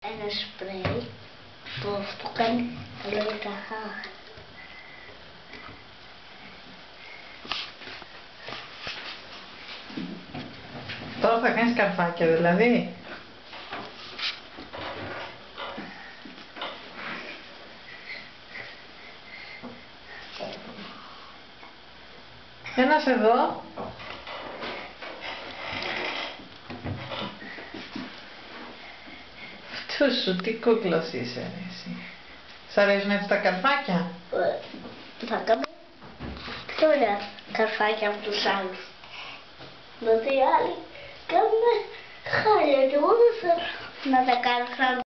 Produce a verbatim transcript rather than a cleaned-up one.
Ένα σπρέι που αυτό κάνει καλό για τα χάχα. Τώρα θα κάνεις καρφάκια δηλαδή. Ένας εδώ. Αυτός σου, τι κούκλος είσαι ρε, εσύ. Σ' αρέσουν έτσι τα καρφάκια? Θα κάνω πιο ωραία καρφάκια από τους άλλους. Δηλαδή οι άλλοι κάνουν χάλια και εγώ δεν θέλω να τα κάνω σαν